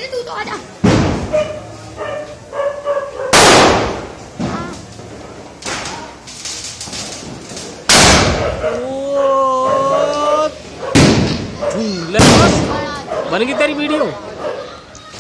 ना, तू तो आजा। बन गई तेरी वीडियो।